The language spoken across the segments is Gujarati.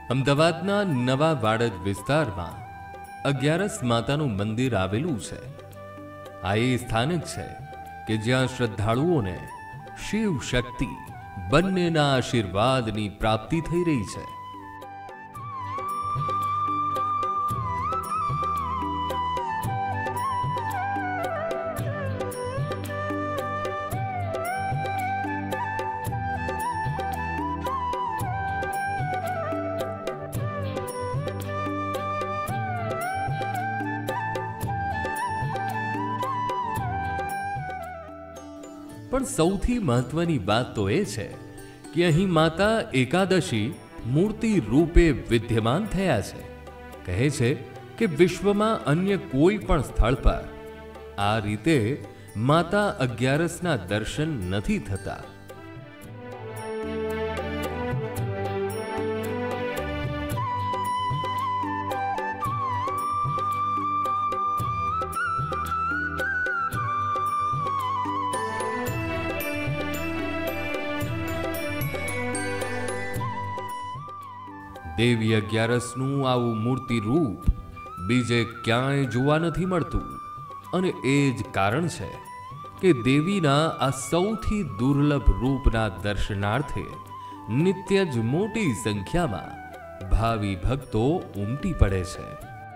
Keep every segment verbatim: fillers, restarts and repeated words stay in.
અમદાવાદના નવા વાડજ વિસ્તારમાં અગિયારસ માતાનું મંદિર આવેલું છે। આ એ સ્થાનક છે કે જ્યાં શ્રદ્ધાળુઓને શિવ શક્તિ બંનેના આશીર્વાદની પ્રાપ્તિ થઈ રહી છે। પણ સૌથી મહત્વની વાત તો એ છે કે અહીં માતા એકાદશી મૂર્તિ રૂપે વિદ્યમાન થયા છે। કહે છે કે વિશ્વમાં અન્ય કોઈ પણ સ્થળ પર આ રીતે માતા અગિયારસના દર્શન નથી થતા। દેવી અગિયારસનું આવું મૂર્તિ રૂપ બીજે ક્યાંય જોવા નથી મળતું અને એ જ કારણ છે કે દેવીના આ સૌથી દુર્લભ રૂપના દર્શનાર્થે નિત્ય જ મોટી સંખ્યામાં ભાવિ ભક્તો ઉમટી પડે છે।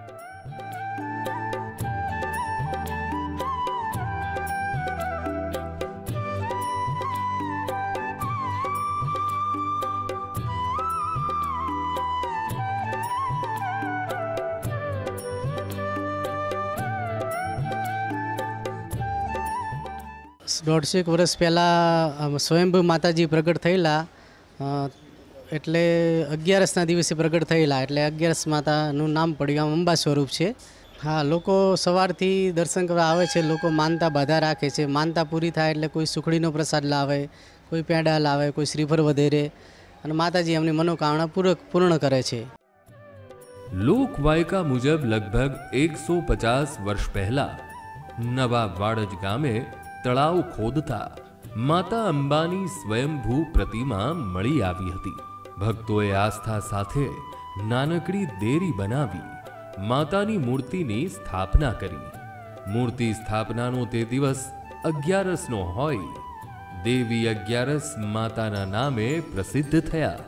દોઢસેક વર્ષ પહેલાં સ્વયંભૂ માતાજી પ્રગટ થયેલા, એટલે અગિયારસના દિવસે પ્રગટ થયેલા, એટલે અગિયારસ માતાનું નામ પડ્યું, આમ અંબા સ્વરૂપ છે। હા, લોકો સવારથી દર્શન કરવા આવે છે, લોકો માનતા બાધા રાખે છે, માનતા પૂરી થાય એટલે કોઈ સુખડીનો પ્રસાદ લાવે, કોઈ પેંડા લાવે, કોઈ શ્રીફળ વધેરે, અને માતાજી એમની મનોકામના પૂર્ણ પૂર્ણ કરે છે। લોકવાયકા મુજબ લગભગ એકસો પચાસ વર્ષ પહેલા નવા વાડજ ગામે તળાવ ખોદતા માતા અંબાની સ્વયંભૂ પ્રતિમા મળી આવી હતી। ભક્તોએ આસ્થા સાથે નાનકડી દેરી બનાવી માતાની મૂર્તિની સ્થાપના કરી। મૂર્તિ સ્થાપનાનો તે દિવસ અગિયારસનો હોય દેવી અગિયારસ માતાના નામે પ્રસિદ્ધ થયા।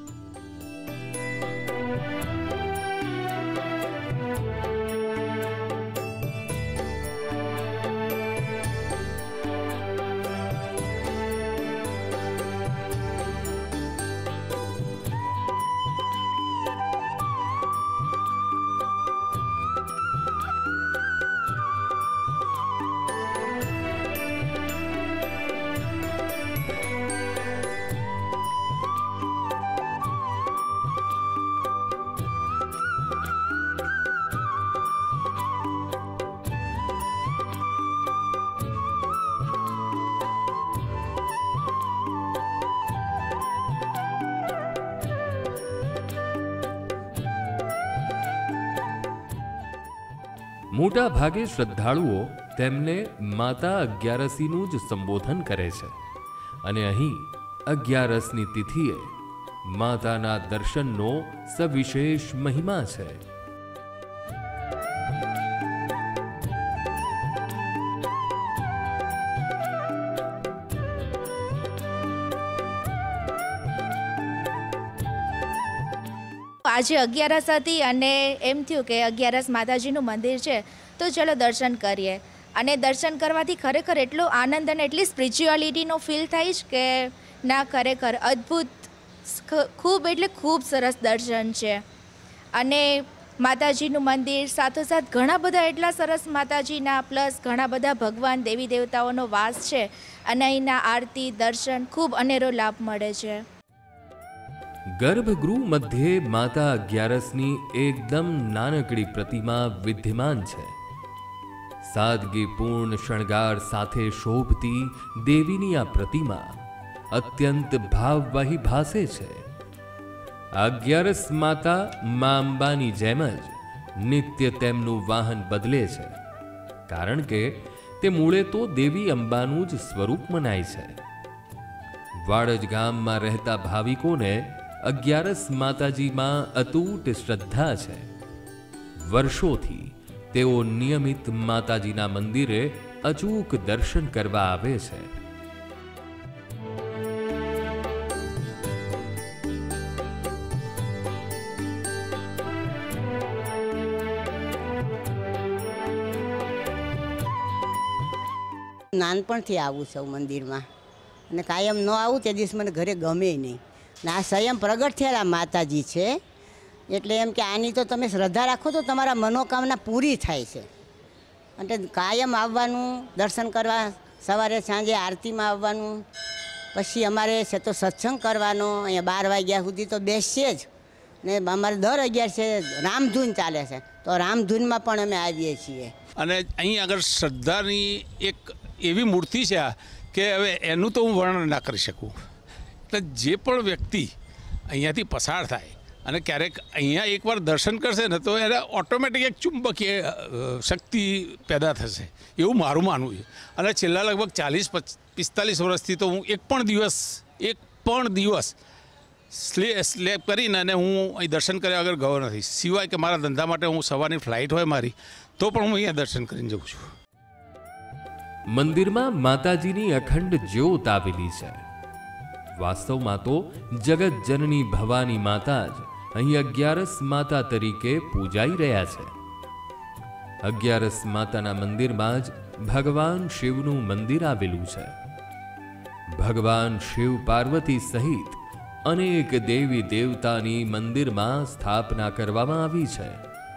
મોટા ભાગે શ્રદ્ધાળુઓ તેમને માતા અગિયારસીનું જ સંબોધન કરે છે અને અહીં અગિયારસની તિથિએ માતાના દર્શનનો સવિશેષ મહિમા છે। આજે અગિયારસ હતી અને એમ થયું કે અગિયારસ માતાજીનું મંદિર છે તો ચલો દર્શન કરીએ, અને દર્શન કરવાથી ખરેખર એટલો આનંદ અને એટલી સ્પિરિચ્યુઆલિટીનો ફીલ થાય છે કે ના, ખરેખર અદ્ભુત, ખૂબ એટલે ખૂબ સરસ દર્શન છે। અને માતાજીનું મંદિર સાથોસાથ ઘણા બધા એટલા સરસ માતાજીના પ્લસ ઘણા બધા ભગવાન દેવી દેવતાઓનો વાસ છે, અને અહીંના આરતી દર્શન ખૂબ અનેરો લાભ મળે છે। ગર્ભગૃહ મધ્યે માતા અગિયારસની એકદમ નાનકડી પ્રતિમા વિદ્યમાન છે। સાદગીપૂર્ણ શણગાર સાથે શોભતી દેવીની આ પ્રતિમા અત્યંત ભાવવાહી ભાસે છે। અગિયારસ માતા મા અંબાની જેમ જ નિત્ય તેમનું વાહન બદલે છે, કારણ કે તે મૂળે તો દેવી અંબાનું જ સ્વરૂપ મનાય છે। વાડજ ગામમાં રહેતા ભાવિકોને અગિયારસ માતાજીમાં અતૂટ શ્રદ્ધા છે. વર્ષોથી તેઓ નિયમિત માતાજીના મંદિરે અચૂક દર્શન કરવા આવે છે. નાનપણથી આવું છું મંદિરમાં, અને કાયમ ન આવું તે દિવસ મને ઘરે ગમે નહીં. ને આ સ્વયં પ્રગટ થયેલા માતાજી છે, એટલે એમ કે આની તો તમે શ્રદ્ધા રાખો તો તમારા મનોકામના પૂરી થાય છે. અને કાયમ આવવાનું, દર્શન કરવા, સવારે સાંજે આરતીમાં આવવાનું. પછી અમારે છે તો સત્સંગ કરવાનો, અહીંયા બાર વાગ્યા સુધી તો બેસીએ જ. ને અમારે દર અગિયાર છે રામધૂન ચાલે છે, તો રામધૂનમાં પણ અમે આવીએ છીએ. અને અહીં આગળ શ્રદ્ધાની એક એવી મૂર્તિ છે આ કે હવે એનું તો હું વર્ણન ના કરી શકું. એટલે જે પણ વ્યક્તિ અહીંયાથી પસાર થાય અને ક્યારેક અહીંયા એકવાર દર્શન કરશે ને તો એને ઓટોમેટિક એક ચુંબકીય શક્તિ પેદા થશે, એવું મારું માનવું છે. અને છેલ્લા લગભગ ચાલીસ પિસ્તાલીસ વર્ષથી તો હું એક પણ દિવસ એક પણ દિવસ સ્લે સ્લેપ કરીને અને હું અહીં દર્શન કર્યા વગર ગયો નથી. સિવાય કે મારા ધંધા માટે હું સવારની ફ્લાઇટ હોય મારી, તો પણ હું અહીંયા દર્શન કરીને જઉં છું. મંદિરમાં માતાજીની અખંડ જ્યોત આવેલી છે. વાસ્તવમાં તો જગત જનની ભવાની માતા જ અહીં અગિયારસ માતા તરીકે પૂજાઈ રહ્યા છે. અગિયારસ માતાના મંદિરમાં જ ભગવાન શિવનું મંદિર આવેલું છે. ભગવાન શિવ પાર્વતી સહિત અનેક દેવી દેવતાની મંદિરમાં સ્થાપના કરવામાં આવી છે.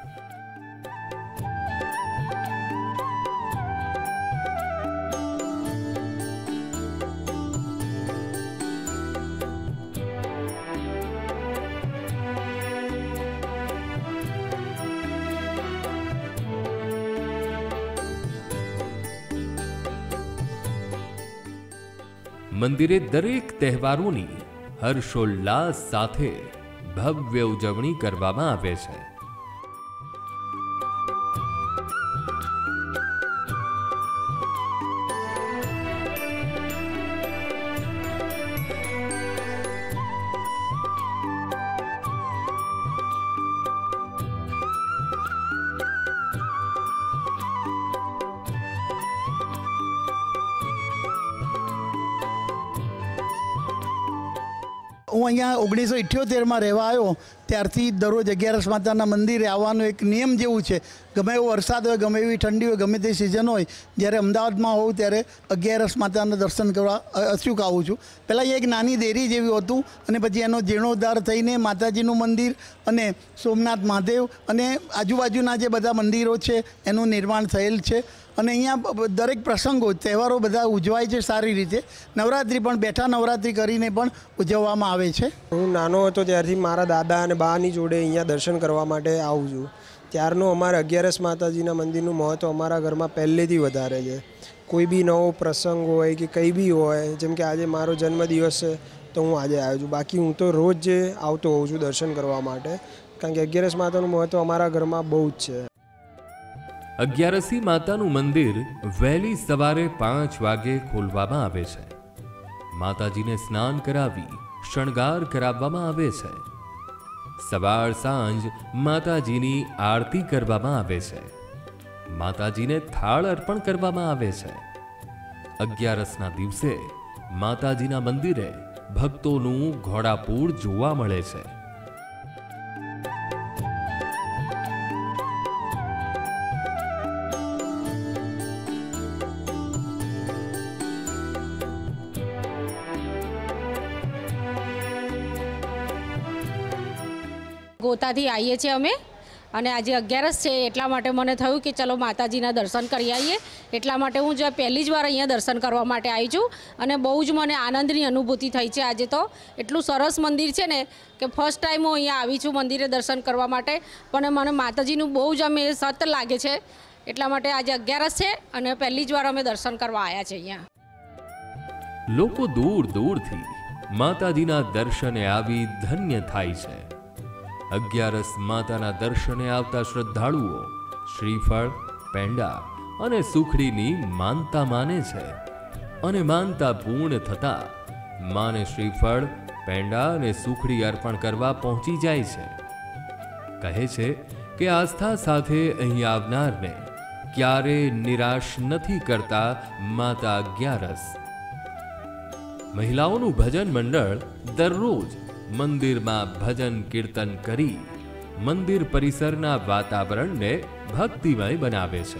મંદિરે દરેક તહેવારોની હર્ષોલ્લાસ સાથે ભવ્ય ઉજવણી કરવામાં આવે છે. હું અહીંયા ઓગણીસો ઇઠ્યોતેરમાં રહેવા આવ્યો ત્યારથી દરરોજ અગિયારસ માતાના મંદિરે આવવાનો એક નિયમ જેવું છે. ગમે એવો વરસાદ હોય, ગમે એવી ઠંડી હોય, ગમે તે સિઝન હોય, જ્યારે અમદાવાદમાં હોઉં ત્યારે અગિયારસ માતાના દર્શન કરવા અચૂક આવું છું. પહેલાં અહીંયા એક નાની દેરી જેવી હતું, અને પછી એનો જીર્ણોદ્ધાર થઈને માતાજીનું મંદિર અને સોમનાથ મહાદેવ અને આજુબાજુના જે બધા મંદિરો છે એનું નિર્માણ થયેલ છે. અને અહીંયા દરેક પ્રસંગો, તહેવારો બધા ઉજવાય છે સારી રીતે. નવરાત્રિ પણ બેઠા નવરાત્રિ કરીને પણ ઉજવવામાં આવે છે. હું નાનો હતો ત્યારથી મારા દાદા અને બાની જોડે અહીંયા દર્શન કરવા માટે આવું છું. ત્યારનું અમારે અગિયારસ માતાજીના મંદિરનું મહત્ત્વ અમારા ઘરમાં પહેલેથી વધારે છે. કોઈ બી નવો પ્રસંગ હોય કે કંઈ બી હોય, જેમ કે આજે મારો જન્મદિવસ છે તો હું આજે આવ્યો છું. બાકી હું તો રોજ જે આવતો હોઉં છું દર્શન કરવા માટે, કારણ કે અગિયારસ માતાનું મહત્ત્વ અમારા ઘરમાં બહુ જ છે. અગિયારસી માતાનું મંદિર વહેલી સવારે પાંચ વાગે ખોલવામાં આવે છે. માતાજીને સ્નાન કરાવી શણગાર કરાવવામાં આવે છે. સવાર સાંજ માતાજીની આરતી કરવામાં આવે છે. માતાજીને થાળ અર્પણ કરવામાં આવે છે. અગિયારસના દિવસે માતાજીના મંદિરે ભક્તોનું ઘોડાપૂર જોવા મળે છે. ગોતાથી આવીએ છીએ અમે, અને આજે અગિયારસ છે એટલા માટે મને થયું કે ચલો માતાજીના દર્શન કરી આવીએ. એટલા માટે હું જે પહેલી જ વાર અહીંયા દર્શન કરવા માટે આવી છું, અને બહુ જ મને આનંદની અનુભૂતિ થઈ છે. આજે તો એટલું સરસ મંદિર છે ને કે ફર્સ્ટ ટાઈમ હું અહીંયા આવી છું મંદિરે દર્શન કરવા માટે, પણ મને માતાજીનું બહુ જ અમે સત લાગે છે. એટલા માટે આજે અગિયારસ છે અને પહેલી જ વાર અમે દર્શન કરવા આવ્યા છે અહીંયા. લોકો દૂર દૂરથી માતાજીના દર્શને આવી ધન્ય થાય છે. અગિયારસ માતાના દર્શને આવતા શ્રદ્ધાળુઓ શ્રીફળ, પેંડા અને સુખડીની માનતા માને છે, અને માનતા પૂર્ણ થતા માને શ્રીફળ, પેંડા અને સુખડી અર્પણ કરવા પહોંચી જાય છે. કહે છે કે આસ્થા સાથે અહીં આવનારને ક્યારે નિરાશ નથી કરતા માતા અગિયારસ. મહિલાઓનું ભજન મંડળ દરરોજ મંદિરમાં ભજન કીર્તન કરી મંદિર પરિસરના વાતાવરણને ભક્તિમય બનાવે છે.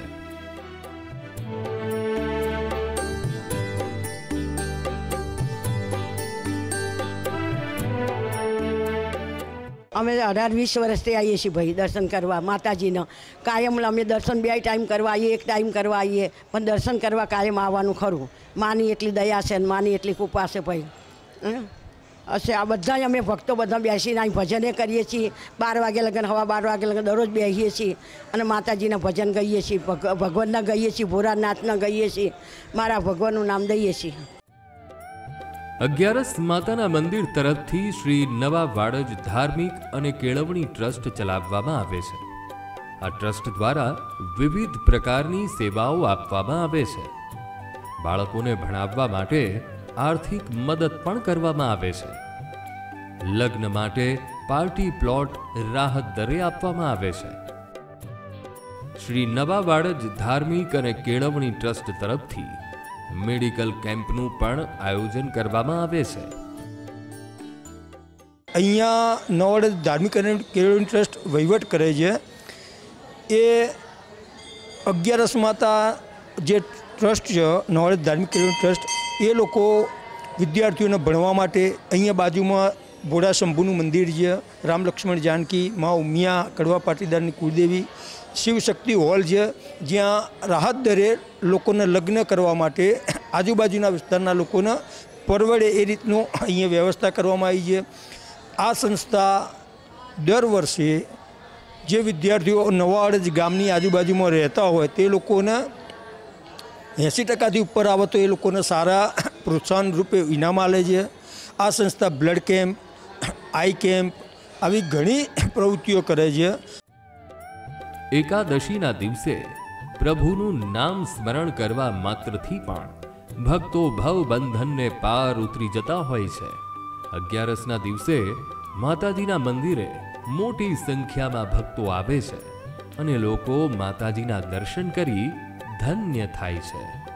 અમે અઢાર વીસ વર્ષથી આવીએ છીએ ભાઈ દર્શન કરવા માતાજીના. કાયમ અમે દર્શન બે ટાઈમ કરવા આવીએ, એક ટાઈમ કરવા આવીએ, પણ દર્શન કરવા કાયમ આવવાનું ખરું. માની એટલી દયા છે ને માની એટલી કૃપા છે ભાઈ. હશે આ બધા અમે ભક્તો બધા બેસીને અહીં ભજને કરીએ છીએ. બાર વાગે લગન હવા બાર વાગે લગન દરરોજ બેસીએ છીએ અને માતાજીના ભજન ગાઈએ છીએ, ભગવાનના ગાઈએ છીએ, ભોળાનાથના ગાઈએ છીએ, મારા ભગવાનનું નામ દઈએ છીએ. અગિયારસ માતાના મંદિર તરફથી શ્રી નવા વાડજ ધાર્મિક અને કેળવણી ટ્રસ્ટ ચલાવવામાં આવે છે. આ ટ્રસ્ટ દ્વારા વિવિધ પ્રકારની સેવાઓ આપવામાં આવે છે. બાળકોને ભણાવવા માટે આર્થિક મદદ પણ કરવામાં આવે છે. લગ્ન માટે પાર્ટી પ્લોટ રાહત દરે આપવામાં આવે છે. શ્રી નવા વાડજ ધાર્મિક અને કેળવણી ટ્રસ્ટ તરફથી મેડિકલ કેમ્પનું પણ આયોજન કરવામાં આવે છે. અહીંયા નવાવાડ ધાર્મિક અને કેળવણી ટ્રસ્ટ વહીવટ કરે છે. એ અગિયારસ માતા જે ટ્રસ્ટ છે નવાવાડ ધાર્મિક કેળવણી ટ્રસ્ટ, એ લોકો વિદ્યાર્થીઓને ભણવા માટે અહીંયા બાજુમાં ભોળા શંભુનું મંદિર છે, રામ લક્ષ્મણ જાનકી, મા ઉમિયા કડવા પાટીદારની કુળદેવી, શિવશક્તિ હોલ છે, જ્યાં રાહત દરે લોકોને લગ્ન કરવા માટે આજુબાજુના વિસ્તારના લોકોને પરવડે એ રીતનું અહીંયા વ્યવસ્થા કરવામાં આવી છે. આ સંસ્થા દર વર્ષે જે વિદ્યાર્થીઓ નવાવાડ ગામની આજુબાજુમાં રહેતા હોય તે લોકોને એંસી ટકાથી ઉપર આવે તો એ લોકોને સારા પ્રોત્સાહન રૂપે ઇનામ આપે છે. આ સંસ્થા બ્લડ કેમ્પ, આઈ કેમ્પ આવી ઘણી પ્રવૃત્તિઓ કરે છે. એકાદશીના દિવસે પ્રભુનું નામ સ્મરણ કરવા માત્રથી પણ ભક્તો ભવ બંધનને પાર ઉતરી જતા હોય છે. અગિયારસના દિવસે માતાજીના મંદિરે મોટી સંખ્યામાં ભક્તો આવે છે અને લોકો માતાજીના દર્શન કરી ધન્ય થાય છે.